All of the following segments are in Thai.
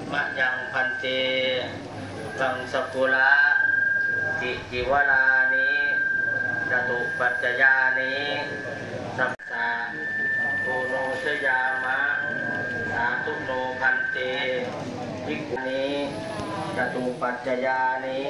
มะยังพันเตสังสกุละจิวลานิจตุปัจจยานิสัมสาโอโนชยามะสาธุโนพันเตภิกขุนีจตุปัจจยานิ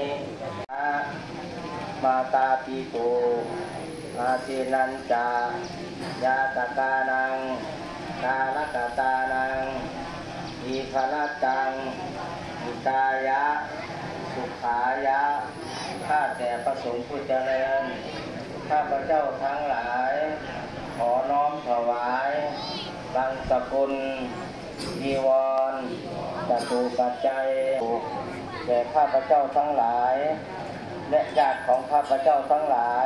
มาตาปิโตอาทินันจายาตกานังกาลกตานังอิขลัตตังอิตายะสุขายะข้าแต่พระสงฆ์ผู้เจริญข้าพระเจ้าทั้งหลายขอน้อมถวายบังสกุลจีวรจตุปัจจัยแก่ข้าพระเจ้าทั้งหลายและญาติของข้าพระเจ้าทั้งหลาย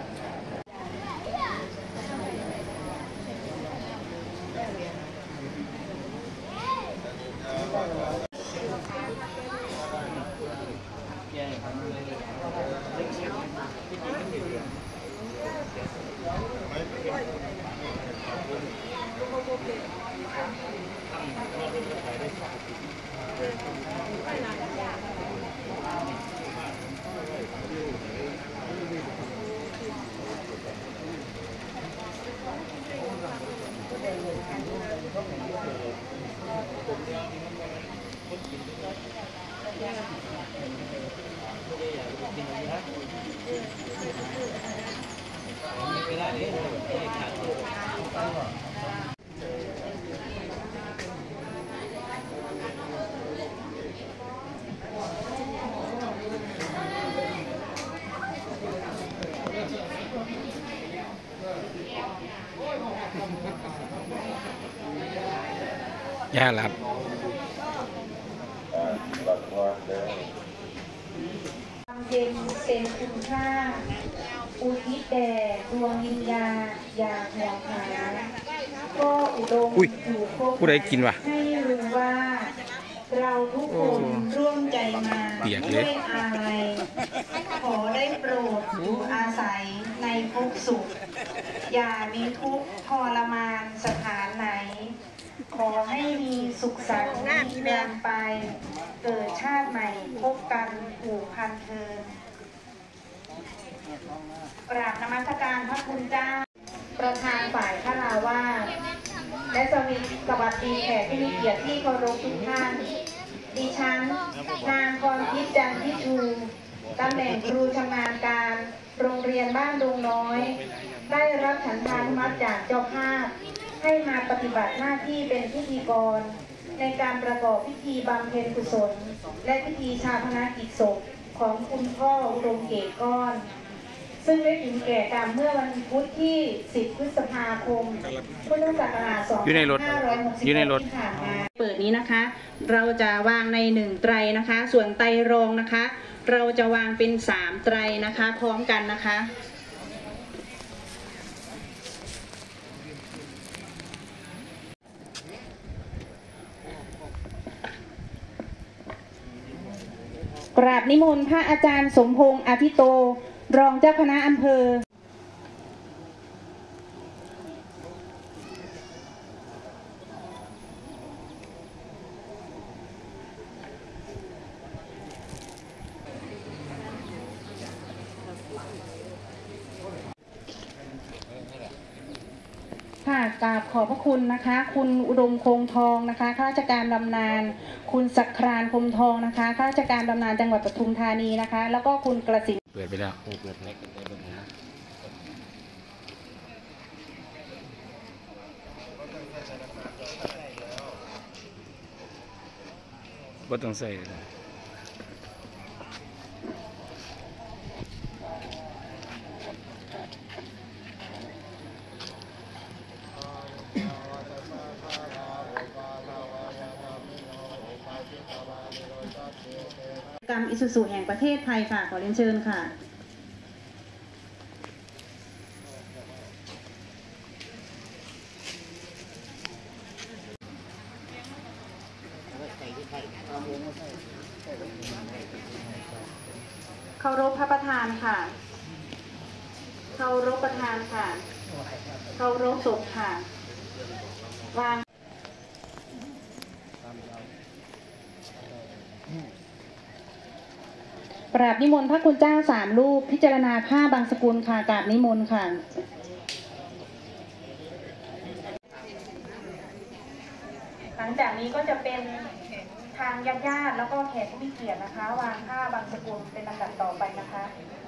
ย่าหลับเย็นเป็นคุณค่าอุทิศแด่ดวงวิญญาณอย่างห่วงหาก็อุดมอยู่ครบให้รู้ว่าเราทุกคนร่วมใจมาด้วยอะไรขอได้โปรดอยู่อาศัยในภพสุขอย่ามีทุกข์ทรมานสถานไหนขอให้มีสุขสันต์นิรันดร์ไปเกิดชาติใหม่พบกันผูกพันเทินกราบนมัสการพระคุณเจ้าประธานฝ่ายฆราวาสและสวัสดีแขกที่มีเกียรติที่เคารพทุกท่านดิฉันนางกรทิพย์จันทิชูตำแหน่งครูชำนาญการโรงเรียนบ้านดงน้อยได้รับฉันทานุมัติจากเจ้าภาพให้มาปฏิบัติหน้าที่เป็นพิธีกรในการประกอบพิธีบำเพ็ญกุศลและพิธีชาปนกิจศพของคุณพ่ออุดมเกตก้อนซึ่งได้ถึงแก่กรรมเมื่อวันพุธที่ 10 พฤษภาคม พุทธศักราช 2560 ที่ผ่านมาเปิดนี้นะคะเราจะวางใน1ไตรนะคะส่วนไตรรองนะคะเราจะวางเป็น3ไตรนะคะพร้อมกันนะคะกราบนิมนต์พระอาจารย์สมพงษ์อาทิโตรองเจ้าคณะอำเภอค่ะกราบขอบพระคุณนะคะคุณอุดมคงทองนะคะข้าราชการบำนาญคุณศักรานคมทองนะคะข้าราชการบำนาญจังหวัดปทุมธานีนะคะแล้วก็คุณกระสินเปิดไปแล้วเปิดเล็กได้บ้างนะบ่ต้องใส่กรรมอิสุสุแห่งประเทศไทยค่ะขอเรียนเชิญค่ะเคารพพระประธานค่ะเคารพประธานค่ะเคารพศพค่ะวางกราบนิมนต์พระคุณเจ้า3 รูปพิจารณาผ้าบางสกุลค่ะกราบนิมนต์ค่ะหลังจากนี้ก็จะเป็นทางญาติๆแล้วก็แขกผู้มีเกียรตินะคะวางผ้าบางสกุลเป็นลำดับต่อไปนะคะ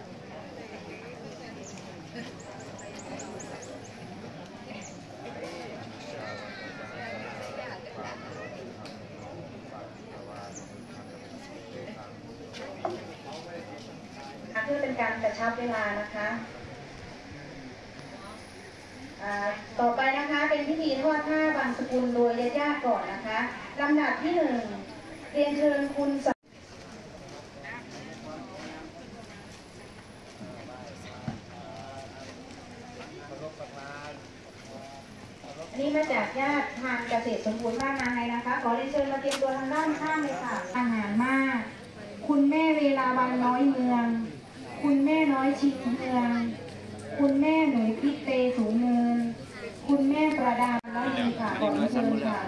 เพื่อเป็นการกระชับเวลานะคะต่อไปนะคะเป็นพิธีทอดผ้าบางสกุลโดยญาติๆก่อนนะคะลำดับที่ 1เรียนเชิญคุณอันนี้มาจากญาติทางเกษตรสมบูรณ์บ้านนาไฮนะคะขอเรียนเชิญมาเตรียมตัวทางด้านข้างเลยค่ะอาหารมากคุณแม่เวลาบันน้อยเมืองคุณแม่น้อยชิงเมืองคุณแม่หนุ่ยพิเตสูงเนินคุณแม่ประดาแล้วดีค่ะขอเรียนเชิญค่ะ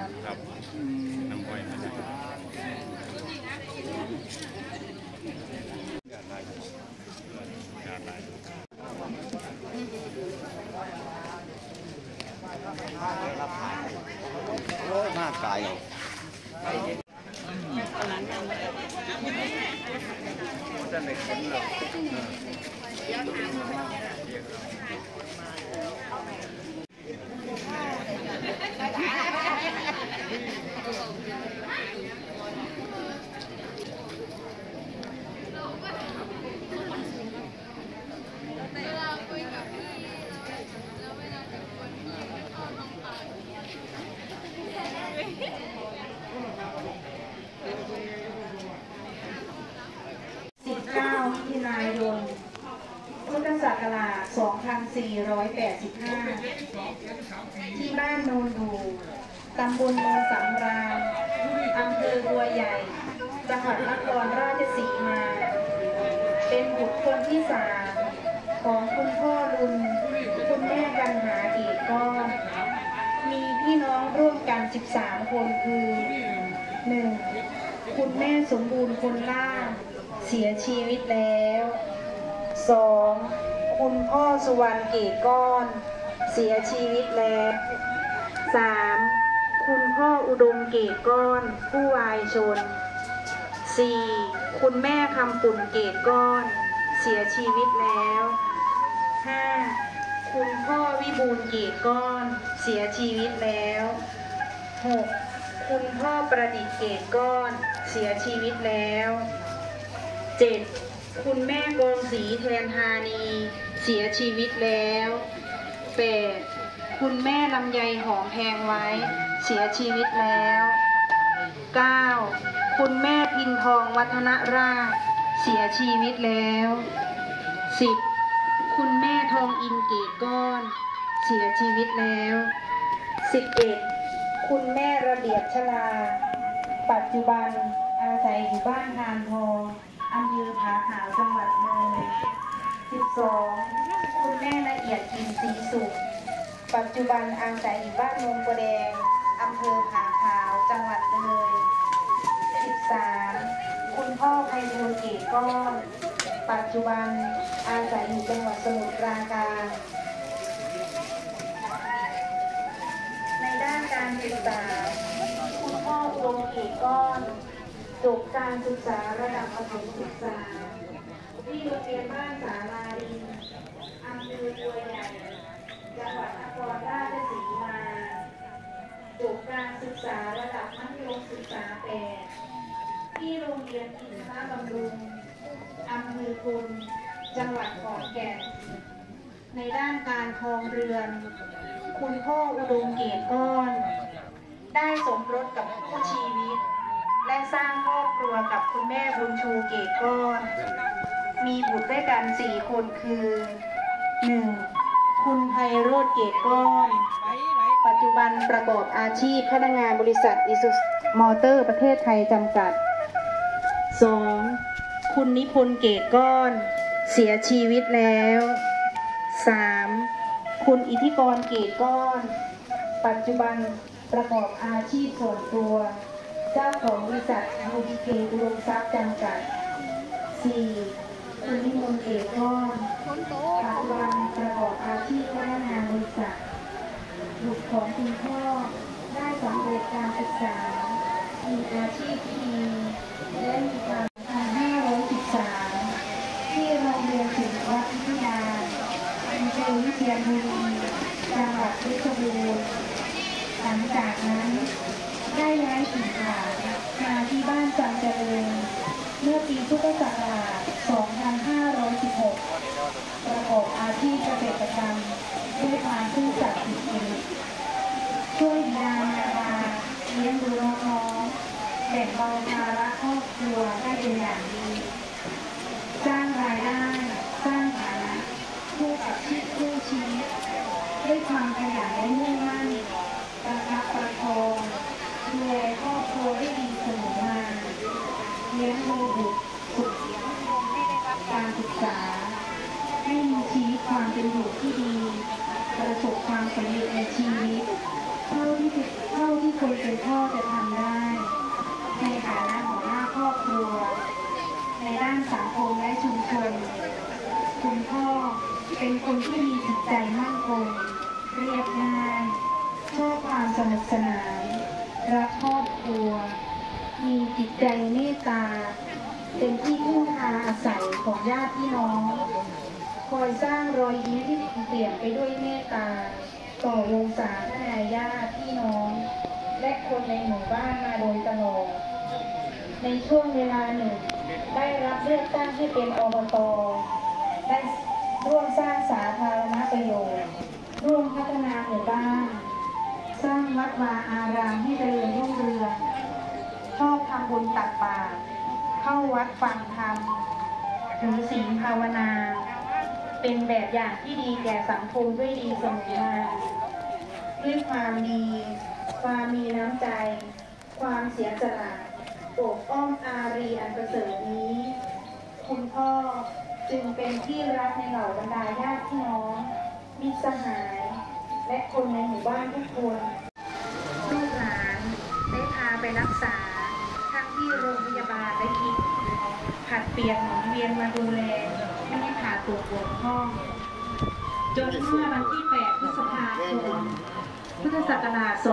หน้าตายเหรอมิถุนายนพุทธศักราช 2485 ที่บ้านโนนดูตำบลโนนสำราญอำเภอบัวใหญ่จังหวัดนครราชสีมา เป็นบุตรคนที่3ของคุณพ่อรุนคุณแม่กันหาเอกก้อนมีพี่น้องร่วมกัน13 คนคือ 1. คุณแม่สมบูรณ์คนล่างเสียชีวิตแล้ว 2. คุณพ่อสุวรรณเกตก้อนเสียชีวิตแล้ว 3. คุณพ่ออุดมเกตก้อนผู้วายชน 4. คุณแม่คำปุ่นเกตก้อนเสียชีวิตแล้ว 5. คุณพ่อวิบูลย์เกตก้อนเสียชีวิตแล้ว 6. คุณพ่อประดิษฐ์เกตก้อนเสียชีวิตแล้ว 7. คุณแม่กองศรีแทนธานีเสียชีวิตแล้ว 8. คุณแม่ลำไยหอมแพงไว้เสียชีวิตแล้ว 9. คุณแม่พินทองวัฒนราชเสียชีวิตแล้ว 10. คุณแม่ทองอินเกตก้อนเสียชีวิตแล้ว 11. คุณแม่ระเบียบชลาปัจจุบันอาศัยอยู่บ้านทานทองอำเภอผาขาวจังหวัดเลย 12. คุณแม่ละเอียดกินสีสุขปัจจุบันอาศัยอยู่บ้านนนกระแดงอำเภอผาขาวจังหวัดเลย 13. คุณพ่อไพฑูรย์เกตก้อนปัจจุบันอาศัยอยู่จังหวัดสมุทรปราการในด้านการศึกษาคุณพ่ออุดมเกตก้อนจบการศึกษาระดับประถมศึกษาที่โรงเรียนบ้านสาลาดินอำเภอบัวใหญ่จังหวัดนครราชสีมาจบการศึกษาระดับมัธยมศึกษา8ที่โรงเรียนอินทรบำรุงอำเภอพุนจังหวัดขอนแก่นในด้านการครองเรือนคุณพ่ออุดมเกตก้อนได้สมรสกับคู่ชีวิตและสร้างครอบครัวกับคุณแม่บุญชูเกตก้อนมีบุตรด้วยกัน4 คนคือ 1. คุณไพโรจน์เกตก้อนปัจจุบันประกอบอาชีพพนักงานบริษัทอิซูมอเตอร์ประเทศไทยจำกัด 2. คุณนิพนธ์เกตก้อนเสียชีวิตแล้ว 3. คุณอิทธิกรเกตก้อนปัจจุบันประกอบอาชีพส่วนตัวเจ้าของบริษัท UDK อุดมทรัพย์จำกัด 4. คุณนิมนต์เอกก้อนปัจจุบันประกอบอาชีพพนักงานบริษัทบุตรของคุณพ่อได้สำเร็จการศึกษามีอาชีพที่ดีและมีการ513ที่โรงเรียนศิลปวิทยาอำเภอวิเชียรบุรีจังหวัดเพชรบูรณ์หลังจากนั้นได้ย้ายถิ่นฐานมาที่บ้านจันเจริญเมื่อปีพุทธศักราช 2516 ประกอบอาชีพเกษตรกรรมด้วยความซื่อสัตย์สุจริตช่วยบิดามารดาเลี้ยงดูน้องๆแบ่งเบาภาระครอบครัวได้เป็นอย่างดีสร้างรายได้สร้างฐานะคู่กับคู่ชีวิตด้วยความขยันและมุ่งมั่นประคับประคองดูแลครอบครัวได้ดีเสมอมาเลี้ยงดูบุตรฝึกให้ได้รับการศึกษาให้มีชีวิตความเป็นอยู่ที่ดีประสบความสำเร็จในชีวิตเท่าที่คนเป็นพ่อจะทำได้ในฐานะหัวหน้าครอบครัวในด้านสังคมและชุมชนคุณพ่อเป็นคนที่มีจิตใจมั่นคงเรียบง่ายชอบความสนุกสนานรักครอบครัวมีจิตใจเมตตาเป็นที่พึ่งพาอาศัยของญาติพี่น้องคอยสร้างรอยยิ้มที่เปลี่ยนไปด้วยเมตตาต่อวงศาคณาญาติพี่น้องและคนในหมู่บ้านมาโดยตลอดในช่วงเวลาหนึ่งได้รับเลือกตั้งให้เป็นอบต.ได้ร่วมสร้างสาธารณประโยชน์ร่วมพัฒนาหมู่บ้านสร้างวัดวาอารามให้เจริญรุ่งเรืองชอบทำบุญตักบาตรเข้าวัดฟังธรรมถือศีลภาวนาเป็นแบบอย่างที่ดีแก่สังคมด้วยดีเสมอมาด้วยความดีความมีน้ำใจความเสียสละโอบอ้อมอารีอันประเสริฐนี้คุณพ่อจึงเป็นที่รักในเหล่าบรรดาญาติพี่น้องมิตรสหายและคนในหมู่บ้านทุกคนลูกหลานได้พาไปรักษาทั้งที่โรงพยาบาลและคลินิกผัดเปลี่ยนหมุนเวียนมาดูแลไม่ให้ขาดตัวปวดห้องจนเมื่อวันที่ 8 พฤษภาคม พุทธศักราช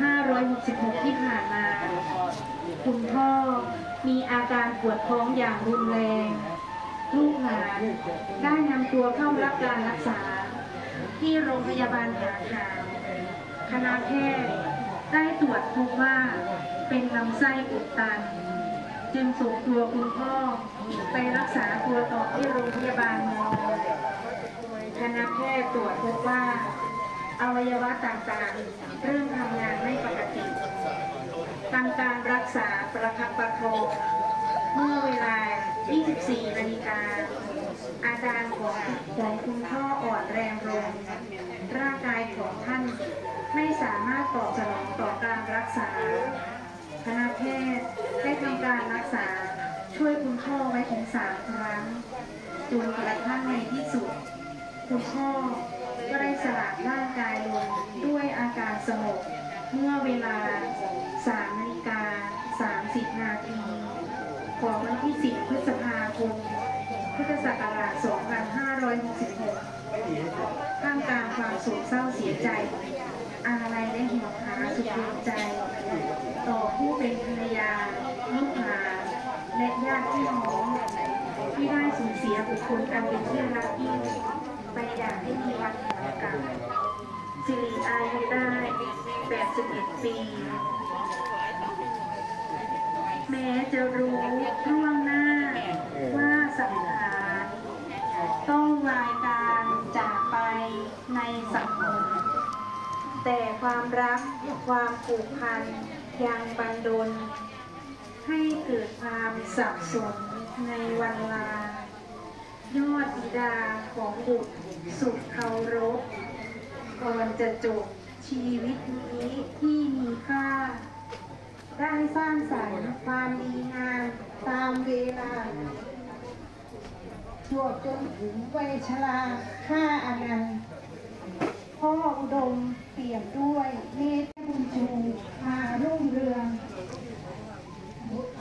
2566 ที่ผ่านมาคุณพ่อมีอาการปวดท้องอย่างรุนแรงลูกหลานได้นำตัวเข้ารับการรักษาที่โรงพยาบาลหาขาวคณะแพทย์ได้ตรวจพบว่าเป็นลำไส้อุดตันจึงส่งตัวคุณพ่อไปรักษาตัวต่อที่โรงพยาบาลเมืองคณะแพทย์ตรวจพบว่าอวัยวะต่างๆเริ่มทำงานไม่ปกติทำการรักษาประคับประคองเมื่อเวลา 24 นาฬิกาอาการของคุณพ่ออ่อนแรงลงร่างกายของท่านไม่สามารถตอบสนองต่อการรักษาคณะแพทย์ได้ทำการรักษาช่วยคุณพ่อไว้ถึง 3 ครั้งจนกระทั่งในที่สุดคุณพ่อก็ได้สละร่างกายลงด้วยอาการสงบเมื่อเวลา 3:30 นาทีของวันที่ 10 พฤษภาคม พุทธศักราช 2566 ท่ามกลางความโศกเศร้าเสียใจอาลัยและห่วงหาสุดดวงใจต่อผู้เป็นภรรยาลูกหลานและญาติพี่น้องที่ได้สูญเสียบุคคลอันเป็นที่รักยิ่งไปอย่างไม่มีวันหวนกลับสิริอายุได้ 81 ปี แม้จะรู้ล่วงหน้าว่าสังขารต้องวายการจากไปในสังคมแต่ความรักความผูกพันยังบันดลให้เกิดความสับสนในวันลายอดบิดาของบุตรสุดเคารพก่อนจะจบชีวิตนี้ที่มีค่าได้สร้างสรรค์ความดีงามตามเวลาชั่วจนถึงวัยชราค่าอนันต์พ่ออุดมเปี่ยมด้วยเมตตาบุญชูมารุ่งเรือง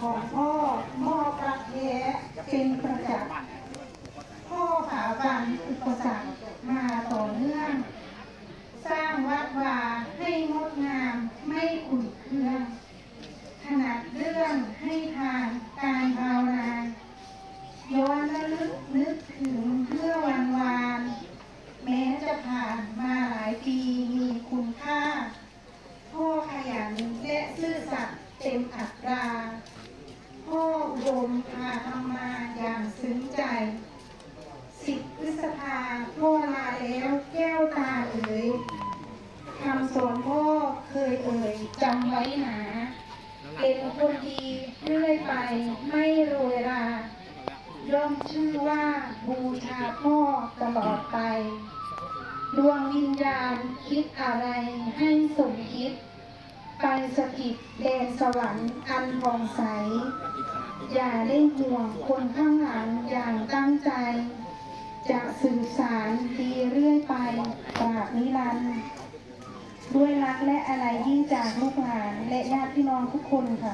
ของพ่อมอบรักแท้เป็นประจักษ์พ่อฝ่าฟันอุปสรรคมาต่อเนื่องสร้างวัดวาให้งดงามไม่ขุ่นเคืองถนัดเรื่องให้ทานการภาวนาย้อนระลึกนึกถึงเมื่อวันวานแม้จะผ่านมาหลายปีมีคุณค่าพ่อขยันและซื่อสัตย์เต็มอัตราพ่ออุดมพาทำมาอย่างซึ้งใจ10 พฤษภาพ่อลาแล้วแก้วตาเอ๋ยคำสอนพ่อเคยเอ่ยจำไว้หนาเป็นคนดีเรื่อยไปไม่โรยราย่อมชื่อว่าบูชาพ่อตลอดไปดวงวิญญาณคิดอะไรให้สมคิดไปสถิตแดนสวรรค์อันผ่องใสอย่าได้ห่วงคนข้างหลังอย่างตั้งใจจะสื่อสารดีเรื่อยไปตราบนิรันดร์ด้วยรักและอะไรยิ่งจากลูกหลานและญาติพี่น้องทุกคนค่ะ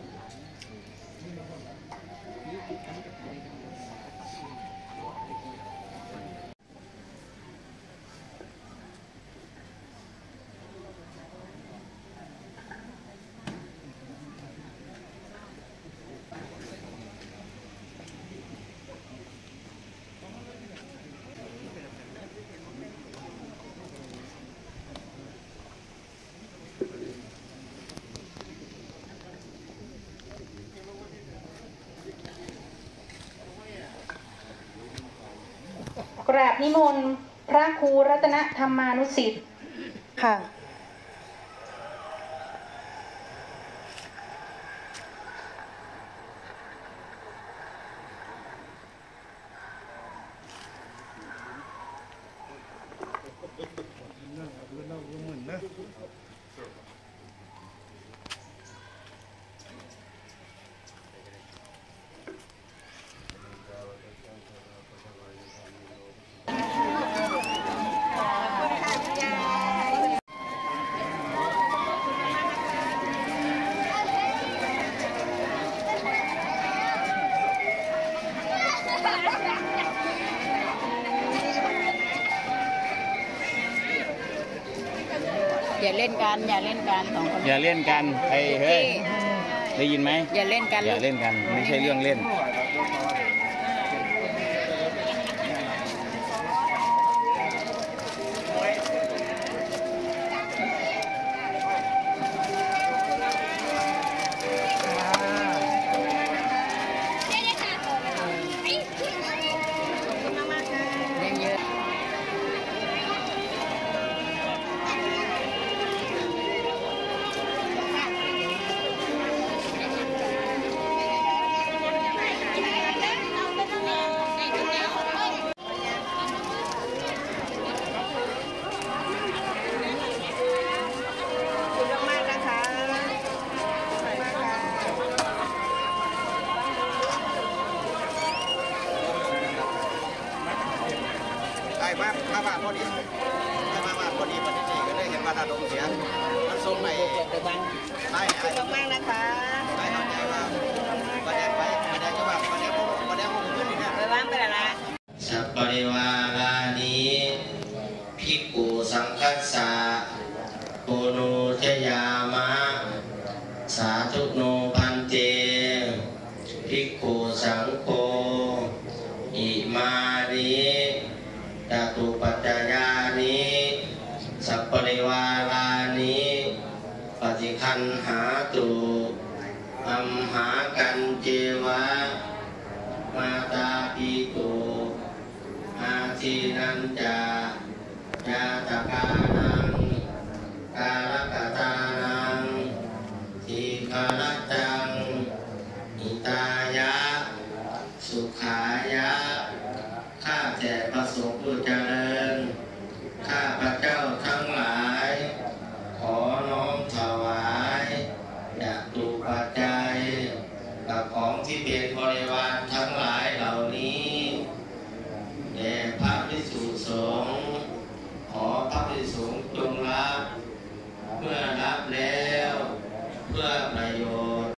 กราบนิมนต์พระครูรัตนธรรมานุสิทธิ์ค่ะอย่าเล่นกันอย่าเล่นกันสองคนอย่าเล่นกันเฮ้ยได้ยินไหมอย่าเล่นกันอย่าเล่นกันไม่ใช่เรื่องเล่นมาพอดีมาพอดีก็ได้เห็นว่าตาดงเสียมันส่งไปได้ขอบคุณมากนะคะได้เข้าใจว่าประเด็นไปประเด็นก็ว่าประเด็นพวกขึ้นนี่นะไปบ้างไปละสัพปริวารานิภิกขุสังคัสสะโอโนเทยามะสาธุโนพันเตภิกขุสังโฆอิมานิจตุปัจจยานิสัพปริวารานิปฏิคันหาตุอัมหากันเจวะมาตาปิตุอาทินันจายาตกานังกาลกตานังทีฆารตังอิตายะสุขายะข้าแต่พระสงฆ์ผู้เจริญข้าพระเจ้าทั้งหลายขอน้อมถวายจตุปัจจัยกับของที่เป็นบริวารทั้งหลายเหล่านี้แด่พระภิกษุสงฆ์ขอพระภิกษุสงฆ์จงรับเมื่อรับแล้วเพื่อ